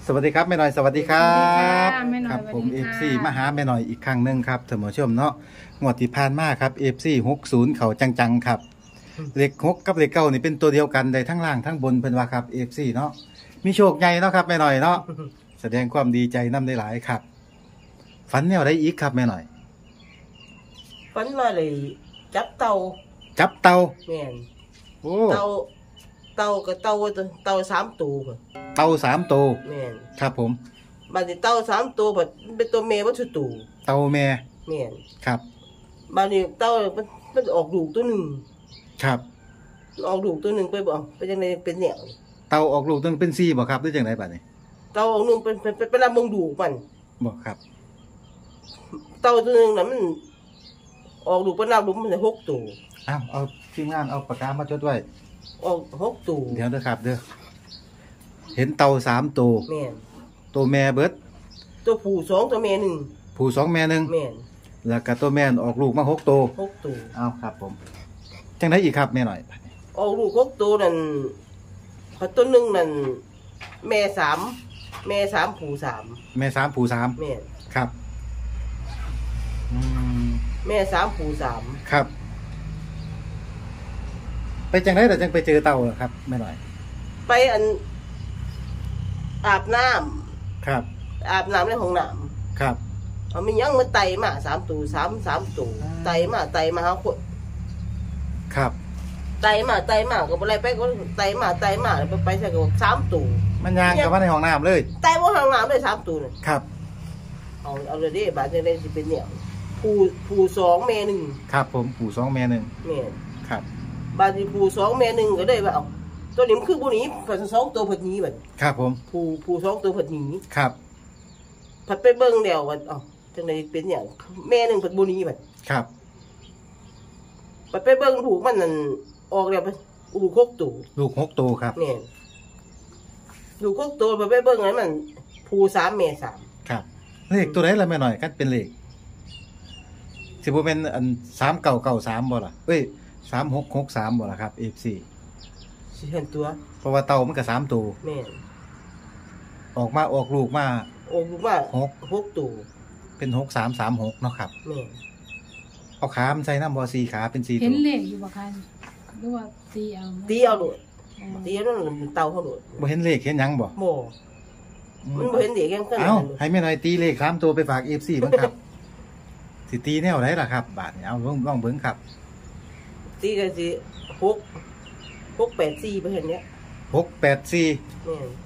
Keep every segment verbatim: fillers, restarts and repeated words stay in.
สวัสดีครับแม่หน่อยสวัสดีครับคแม่หน่อยรับผมสวัสเอดีฟค่ะซีมาหาแม่หน่อยอีกครั้งหนึ่งครับท่านผู้ชมเนาะงวดที่ผ่านมาครับ เอฟ ซี หกสิบเขาจังๆครับเลขหกกับเลขเก้านี่เป็นตัวเดียวกันได้ทั้งล่างทั้งบนเพิ่นว่าครับ เอฟ ซี เนาะมีโชคใหญ่เนาะครับแม่หน่อยเนาะแสดงความดีใจนำได้หลายครับฝันแนวใดอีกครับแม่หน่อยฝันว่าเลยจับเต่าจับเต่าแม่นโอ้เต่าเต่ากับเต่าเต่าสามตัวค่ะเต่าสามตัวแม่นครับผมบัดนี้เต่าสามตัวบัดเป็นตัวแม่บ่ทุกตัวเต่าแม่แม่นครับบัดนี้เต่ามันมันออกลูกตัวหนึงครับออกลูกตัวหนึงไปบ่ไปจังได๋เป็นแนวเต่าออกลูกตั้งเป็นสี่บ่ครับหรือจังไดบัดนี้เต่าออกหนึงเป็นเป็นเป็นเป็นลำบงดูกมันบ่ครับเต่าตัวหนึงน่ะมันออกลูกเป็นลำลูกมันได้หกตัวอ้าวเอาทีมงานเอาปากกามาจดไว้ออกหกตัวเดี๋ยวนะครับเด้อเห็นเต่าสามตัวแม่นตัวแม่เบิดตัวผู้สองตัวแม่หนึ่งผู้สองแม่หนึ่งแม่นแล้วก็ตัวแม่นออกลูกมาหกตัวหกตัวเอาครับผมจังไดอีกครับแม่หน่อยออกลูกหกตัวนั่นพอตัวหนึงนั่นแม่สามแม่สามผู้สามแม่สามผู้สามแม่นครับอืมแม่สามผู้สามครับ ไปจังไดแต่จังไปเจอเต่าเหรอครับแม่หน่อยไปอัน อาบน้ำครับอาบน้ำในห้องน้ครับำเอามีหยังมาไต่มาสามตัวสามสามตัวไต่มาไต่มาหาคนครับไต่มาไต่มาก็บ่ไรไปก็ไต่มาไต่มาไปไปใส่ก็สามตัวมันยางกับว่าในห้องน้ำเลยไต่บ่ห้องน้ำได้สามตัวน่ะครับเอาเอาเลยดิบาดจังได๋สิเป็นเนี่ยผู้ผู้สองแม่หนึ่งครับผมผู้สองแม่หนึ่งแม่นครับบาดนี้ผู้สองแม่หนึ่งก็ได้ว่าเอาตัวนี้มันคือบ่หนีเพิ่นสองตัวเพิ่นหนีบัดครับผมผู้ผู้สองตัวเพิ่นหนีครับผัดไปเบิ่งแล้วว่าเอ้าจังได๋เป็นหยังแม่หนึงเพิ่นบ่หนีบัดครับผัดไปเบิ่งถูกมันนั่นออกแล้วลูกหกตัวลูกหกตัวครับแม่นลูกหกตัวผัดไปเบิ่งนั้นมันผู้สามแม่สามครับเลขตัวไหนละแม่หน่อยกันเป็นเลขสิบ่เป็นอันสามเก่าเก่าสามบ่ล่ะเอ้ยสามหกหกสามบ่ล่ะครับเอฟซีสิเห็นตัวเพราะว่าเต่ามันก็สามตัวแม่นออกมาออกลูกมาออกลูกว่าหกหกตัวเป็นหกสามสามหกเนาะครับแม่นเอาขามันใส่น้ำบอสี่ขาเป็นสี่เห็ตันวเลขอยู่บ่คะหรือว่าตีเอาตีเอาโลดอ๋อตีเอานั่นเต่าเขาโลดบ่เห็นเลขเห็นหยังบ่บ่มันบ่เห็นเด็กยังกันเอ้าให้แม่หน่อยตีเลขสามตัวไปฝากเอฟซีบ้างครับ สิตีแนวไหนล่ะครับ บาทนี่เอาลองลองเบิ่งครับตีก็สิหกหกแปดสี่ไปเห็นเนี้ยหกแปดสี่แม่น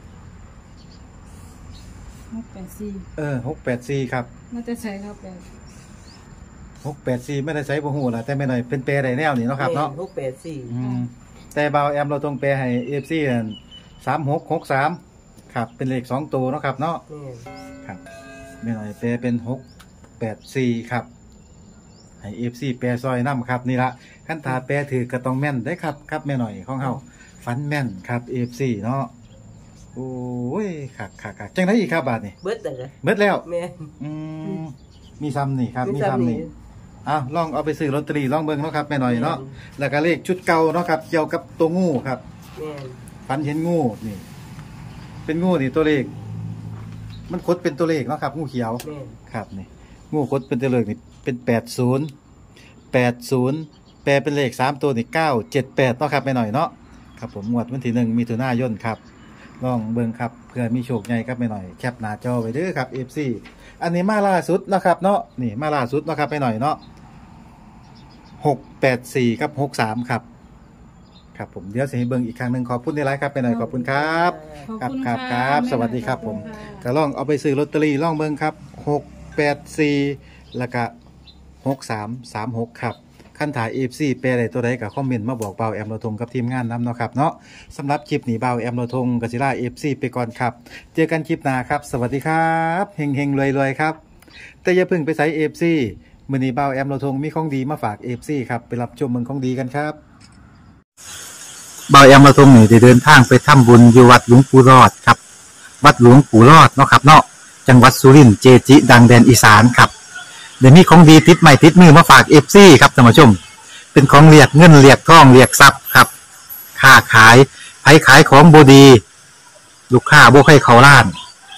หกแปดสี่เออหกแปดสี่ครับน่าจะใช่ครับแบบหกแปดสี่ไม่ได้ใช้บ่ฮู้ล่ะแต่แม่หน่อยเป็นแปรได้แนวนี่เนาะครับเนาะหกแปดสี่อืมแต่เบาแอมเราต้องแปลให้เอฟซีสามหกหกสามครับเป็นเลขสองตัวเนาะครับเนาะแม่นครับไม่หน่อยแปลเป็นหกแปดสี่ครับให้เอฟซีแปลซอยน้ำครับนี่ละขั้นตาแปลถือกระตองแม่นได้ครับครับแม่หน่อยของเฮาฟันแม่นครับเอฟซีเนาะโอ้ยคักคักคักจังไดอีกครับบาทนี่เบิดแต่ละเบิดแล้วแม่นอืมมีซ้ำนี่ครับมีมีซ้ำซ้ำนี่นี่อ้าวลองเอาไปซื้อลอตเตอรี่ลองเบิ่งเนาะครับแม่หน่อยเนาะแล้วก็เลขชุดเก่าเนาะครับเกี่ยวกับตัวงูครับแม่นฝันเห็นงูนี่ เป็นงูนี่ตัวเลข มันคดเป็นตัวเลขเนาะครับ งูเขียวแม่นครับนี่ งูคดเป็นตัวเลขนี่เป็นแปดศูนย์แปดศูนย์แปลเป็นเลขสามตัวนี่เก้าเจ็ดแปดเนาะครับไปหน่อยเนาะครับผมงวดวันที่หนึ่งมีถุนายนครับลองเบิ่งครับเพื่อมีโชคใหญ่ครับไปหน่อยแคปหน้าจอไว้เด้อครับเอฟซีอันนี้มาล่าสุดเนาะครับเนาะนี่มาล่าสุดเนาะครับไปหน่อยเนาะหกแปดสี่กับหกสามครับ ครับผมเดี๋ยวจะให้เบิ่งอีกครั้งหนึ่งขอบคุณในไลฟ์ครับไปหน่อยขอบคุณครับขอบคุณครับค่ะครับแม่สวัสดีครับขอผมณค่ะก็ลองเอาไปซื้อลอตเตอรี่ลองเบิ่งครับหกแปดสี่แล้วก็หกสามสามหกครับขั้นถ่ายเอฟซีแปลอะไรตัวใดกับคอมเมนต์มาบอกเบาแอมโรทงกับทีมงานนำเนาะครับเนาะสำหรับคลิปนี้เบาแอมโรทงกสิล่าเอฟซีไปก่อนครับเจอกันคลิปหน้าครับสวัสดีครับเฮงเฮงรวยรวยครับแต่อย่าเพิ่งไปใส่เอฟซีมื้อนี้เบาแอมโรทงมีของดีมาฝากเอฟซีครับไปรับชมเมืองของดีกันครับเบาแอมโรทงนี่ได้เดินทางไปทำบุญอยู่วัดหลวงปู่รอดครับวัดหลวงปู่รอดเนาะครับเนาะจังหวัดสุรินทร์เจจิดังแดนอีสานครับเดี๋ยวนี้ของดีติดใหม่ติดมือมาฝากเอฟซีครับท่านผู้ชมเป็นของเรียกเงินเรียกทองเรียกทรัพย์ครับค้าขายไผขายของบดี ลูกค้าบ่ใครเขาล้าน ค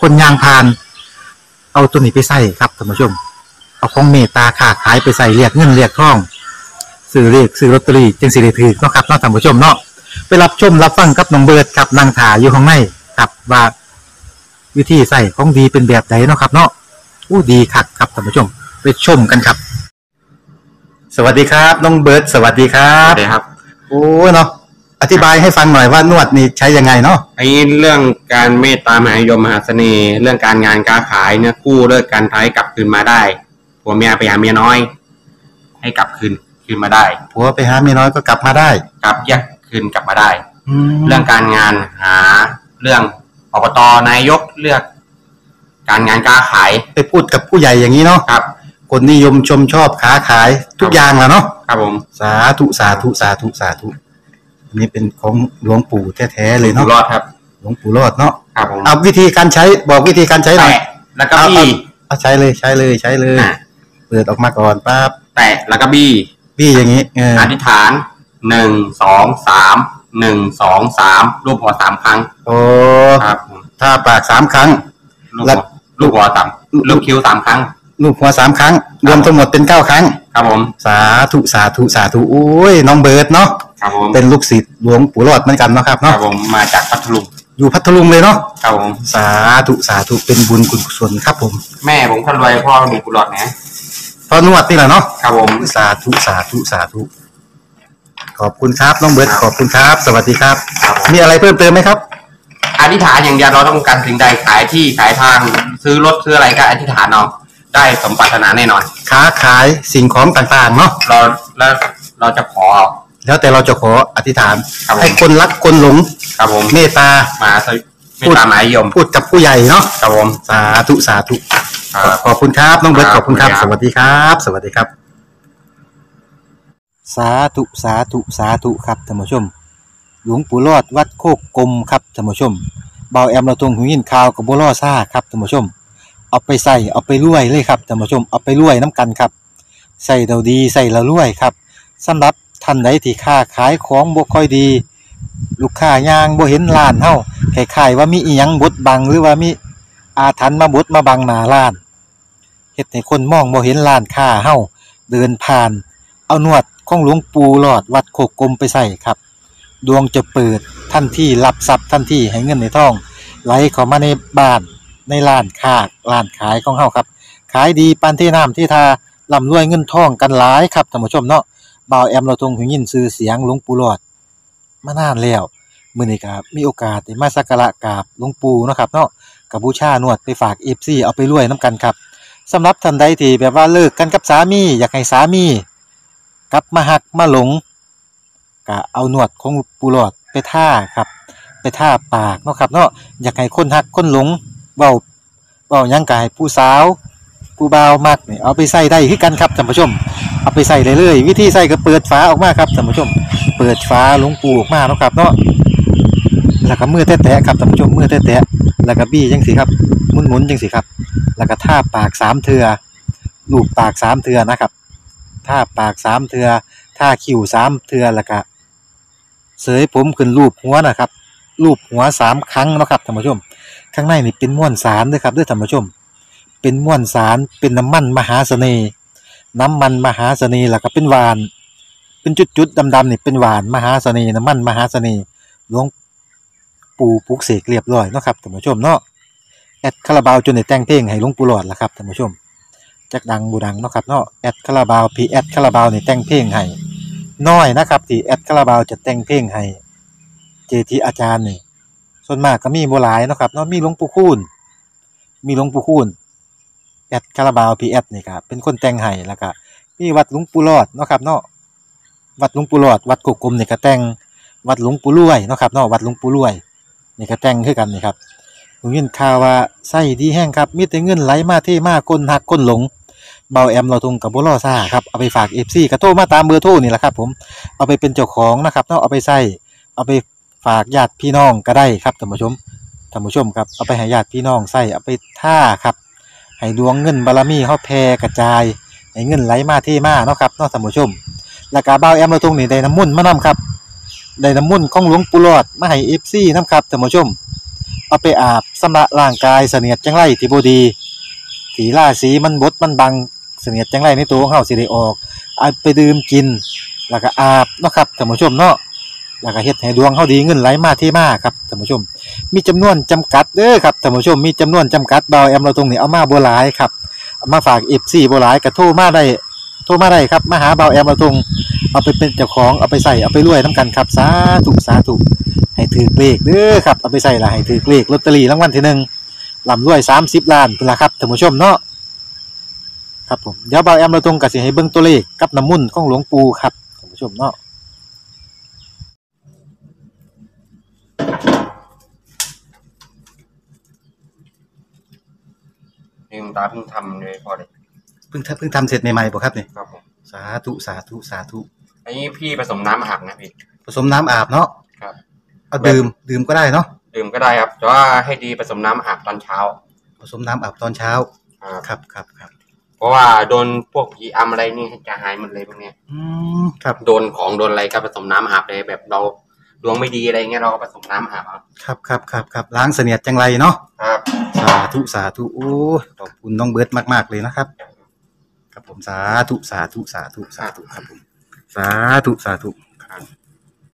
คนยางพาน เอาตัวนี้ไปใส่ครับท่านผู้ชมเอาของเมตตาค้าขายไปใส่เรียกเงินเรียกทองซื้อเรียกซื้อลอตเตอรี่จึงสิได้ถือเนาะครับเนาะท่านผู้ชมเนาะไปรับชมรับฟังกับน้องเบิร์ดครับนางถาอยู่ข้างในครับว่าวิธีใส่ของดีเป็นแบบไหนเนาะครับเนาะอู้ดีคักครับท่านผู้ชมไปชมกันครับสวัสดีครับน้องเบิร์ดสวัสดีครัครับ บสวัสดีครับโอ้เนาะอธิบายให้ฟังหน่อยว่านวดนี่ใช้ยังไงเนาะไอ้เรื่องการเมตตามหานิยมมหาเสน่ห์ เรื่องการงานการขายเนี่ยกู้เลิกการท้ายกลับคืนมาได้ผัวเมียไปหาเมียน้อย ให้กลับคืนคืนมาได้ผัวไปหาเมียน้อยก็กลับมาได้กลับแยกคืนกลับมาได้แล้เรื่วองการงานหาเรื่องอบตนายกเลือก การงานการขายไปพูดกับผู้ใหญ่อย่างนี้เนาะครับคนนิยมชมชอบค้าขายทุกอย่างแหละเนาะครับผมสาธุสาธุสาธุสาธุอันนี้เป็นของหลวงปู่แท้ๆเลยอยู่เนาะรอดครับหลวงปู่รอดเนาะครับผมเอาวิธีการใช้บอกวิธีการใช้หน่อยแตะแล้วก็บี้เอาใช้เลยใช้เลยใช้เลยอ่ะเปิดออกมาก่อนปั๊บแตะแล้วก็บี้พี่อย่างนี้เอออธิษฐานหนึ่งสองสามหนึ่งสองสามรูปหัวสามครั้งโอ้ครับผมถ้าปากสามครั้งลูกแล้หัววลูกหัวสามลูกคิ้วสามครั้งลูกหัวสามครั้ง รวมทั้งหมดเป็นเก้าครั้งครับผมสาธุสาธุสาธุโอ้ยน้องเบิร์ดเนาะครับผมเป็นลูกศิษย์หลวงปู่รอดเหมือนกันเนาะครับครัเนาะบผมมาจากพัทลุงอยู่พัทลุงเลยเนาะครับผมสาธุสาธุเป็นบุญกุศลครับผมแม่ผมคนรวยพ่อมีกุหลาบนะพอนวดนี่แหละเนาะครับผมสาธุสาธุสาธุขอบคุณครับน้องเบิร์ดขอบคุณครับ สวัสดีครับครับผมมีอะไรเพิ่มเติมไหมครับอธิษฐานอย่างเดียวเราต้องการสิ่งใดขายที่ขายทางซื้อรถซื้ออะไรก็อธิษฐานเอาได้สมปรารถนาแน่นอนค้าขายสิ่งของต่างๆเนาะเราแล้วเราจะขอแล้วแต่เราจะขออธิษฐานครับผมให้คนรักคนหลงครับผมเมตตามาสวิไม่ตามหมายยมพูดกับผู้ใหญ่เนาะครับผมสาธุสาธุครับขอบคุณครับน้องเบิร์ตคขรับอบคุณครับขอบสคุณครับวัสดีครับ สวัสดีครับ สาธุสาธุสาธุครับท่านผู้ชม หลวงปู่รอดวัดโคกกลมครับท่านผู้ชมเบาแอมเราตรงหูยินข่าวกับบัวล่อซ่าครับท่านผู้ชม เอาไปใส่เอาไปรวยเลยครับท่านผู้ชมเอาไปรวยน้ำกันครับใส่เราดีใส่เรารวยครับสำหรับท่านใดที่ค้าขายของบ่ค่อยดี ลูกค้ายางบ่เห็นร้านเฮาคล้ายๆว่ามีอีหยังบดบังหรือว่ามีอาถรรพ์มาบดมาบังหน้าร้านเฮ็ดให้คนมองบ่เห็นร้านค้าเฮาเดินผ่าน เอานวดของหลวงปู่หลอดวัดโคกกลมไปใส่ครับดวงจะเปิดทันทีรับทรัพย์ทันทีให้เงินในท้องไหลเข้ามาในบ้านในร้านค้าร้านขายของเฮาครับขายดีปานที่น้ำที่ทาร่ำรวยเงินทองกันหลายครับท่านผู้ชมเนาะบ่าวแอมเราทรงหูยินชื่อเสียงหลวงปู่หลอดมานานแล้วมื้อนี้ก็มีโอกาสได้มาสักการะกราบหลวงปู่เนาะครับเนาะก็บูชานวดไปฝาก เอฟ ซี เอาไปรวยนํกันครับสำหรับท่านใดที่แบบว่าเลิกกันกับสามีอยากให้สามีกลับมาหักมาหลงก็เอานวดของปู่หลอดไปท่าครับไปท่าปากเนาะครับเนาะอยากให้คนหักคนหลงเว้าเว้าหยังก็ให้ผู้สาวผู้บ่าวมักนี่เอาไปใส่ได้คือกันครับท่านผู้ชมเอาไปใส่ได้เลยวิธีใส่ก็เปิดฝาออกมาครับท่านผู้ชมเปิดฝาหลวงปู่ออกมาเนาะครับเนาะแล้วก็มือแตะๆครับท่านผู้ชมมือแตะๆแล้วก็บี้จังซี่ครับหมุนๆจังซี่ครับแล้วก็ท่าปากสามเทื่อลูบปากสามเทื่อนะครับท่าปากสามเทื่อท่าคิ้วสามเทื่อแล้วก็เสยผมขึ้นรูปหัวนะครับรูปหัวสามครั้งเนาะครับท่านผู้ชมข้างในนี่เป็นม้วนสารเด้อครับเด้อท่านผู้ชมเป็นม้วนสารเป็นน้ำมันมหาเสน่ห์น้ำมันมหาเสน่ห์แล้วก็เป็นหวานเป็นจุดๆดำๆนี่เป็นหวานมหาเสน่ห์น้ำมันมหาเสน่ห์หลวงปู่ปลุกเสกเรียบร้อยเนาะครับท่านผู้ชมเนาะแอดคาราบาวจนได้แต่งเพลงให้หลวงปู่หลอดล่ะครับท่านผู้ชมจักดังบูดังเนาะครับเนาะแอดคาราบาวพีแอดคาราบาวนี่แต่งเพลงให้น้อยนะครับที่แอดคาราบาวจะแต่งเพลงให้เจทีอาจารย์นี่ส่วนมากก็มีบ่หลายเนาะครับเนาะมีหลวงปู่คูณมีหลวงปู่คูณแอดคาราบาวพีแอดนี่ครับเป็นคนแต่งให้แล้วก็มีวัดหลวงปู่หลอดเนาะครับเนาะวัดหลวงปู่หลอดวัดโกกกลมนี่ก็แต่งวัดหลวงปู่รวยเนาะครับเนาะวัดหลวงปู่รวยนี่ก็แต่งคือกันนี่ครับผมยินข่าวว่าไส้ดีแห้งครับมีแต่เงินไหลมาเทมาคนหักคนหลงเบาแอมเราทงกับบ่ล่อซ่าครับเอาไปฝาก เอฟ ซี ก็โทรมาตามเบอร์โทรนี่แหละครับผมเอาไปเป็นเจ้าของนะครับเนาะเอาไปใส่เอาไปฝากญาติพี่น้องก็ได้ครับท่านผู้ชมท่านผู้ชมครับเอาไปให้ญาติพี่น้องใส่เอาไปท่าครับให้ดวงเงินบารมีเฮาแผ่กระจายให้เงินไหลมาเทมาเนาะครับเนาะท่านผู้ชมแล้วก็เบาแอมเราทงนี่ได้น้ำมนต์มานํครับได้น้ำมนต์ของหลวงปู่หลอดมาให้ เอฟ ซี นำครับท่านผู้ชมเอาไปอาบสำระร่างกายเสนียดจังไรที่บ่ดีที่ราศีมันบดมันบังเสนียดจังไรในตัวของเฮาสิได้ออกเอาไปดื่มกินแล้วก็อาบเนาะครับท่านผู้ชมเนาะแล้วก็เฮ็ดให้ดวงเฮาดีเงินไหลมาเทมาครับท่านผู้ชมมีจำนวนจำกัดเด้อครับท่านผู้ชมมีจำนวนจำกัดเบาแอมเราตรงนี้เอามาบ่หลายครับเอามาฝาก เอฟ ซี บ่หลายก็โทรมาได้โทรมาได้ครับมาหาเบาแอมเราตรงเอาไปเป็นเจ้าของเอาไปใส่เอาไปรวยนํกันครับสาธุสาธุให้ถือเลขเด้อครับเอาไปใส่ละให้ถือเลขลอตเตอรี่รางวัลที่หนึ่งร่ำรวยสามสิบล้านพุ่นล่ะครับท่านผู้ชมเนาะครับผมเดี๋ยวเบาแอมเราตรงก็สิให้เบิ่งตัวเลขกับน้ำมุ่นต์ของหลวงปู่ครับท่านผู้ชมเนาะนี่คุณตาเพิ่งทำเลยพอเลยเพิ่งทำเพิ่งทำเสร็จใหม่ๆบ่ครับนี่ครับผมสาธุสาธุสาธุอันนี้พี่ผสมน้ำอาบนะพี่ผสมน้ำอาบเนาะครับเอาดื่มดื่มก็ได้เนาะดื่มก็ได้ครับแต่ว่าให้ดีผสมน้ำอาบตอนเช้าผสมน้ำอาบตอนเช้าครับครับครับครับเพราะว่าโดนพวกผีอำอะไรนี่จะหายหมดเลยพวกเนี้ยอืมครับโดนของโดนอะไรก็ผสมน้ำอาบเลยแบบเราดวงไม่ดีอะไรเงี้ยเราก็ผสมน้ำอาบเอาครับครับครับครับล้างเสนียดจังไรเนาะครับสาธุสาธุโอ้ยขอบคุณน้องเบิร์ตมากๆเลยนะครับครับผมสาธุสาธุสาธุสาธุครับผมสาธุสาธุครับ